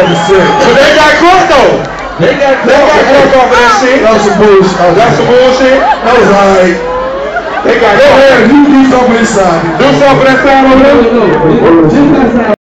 But they got caught though. They got caught off of that shit. That was some bullshit. That's some bullshit. That was alright. They got Go ahead, you do something inside. Do something that side over there. Just outside.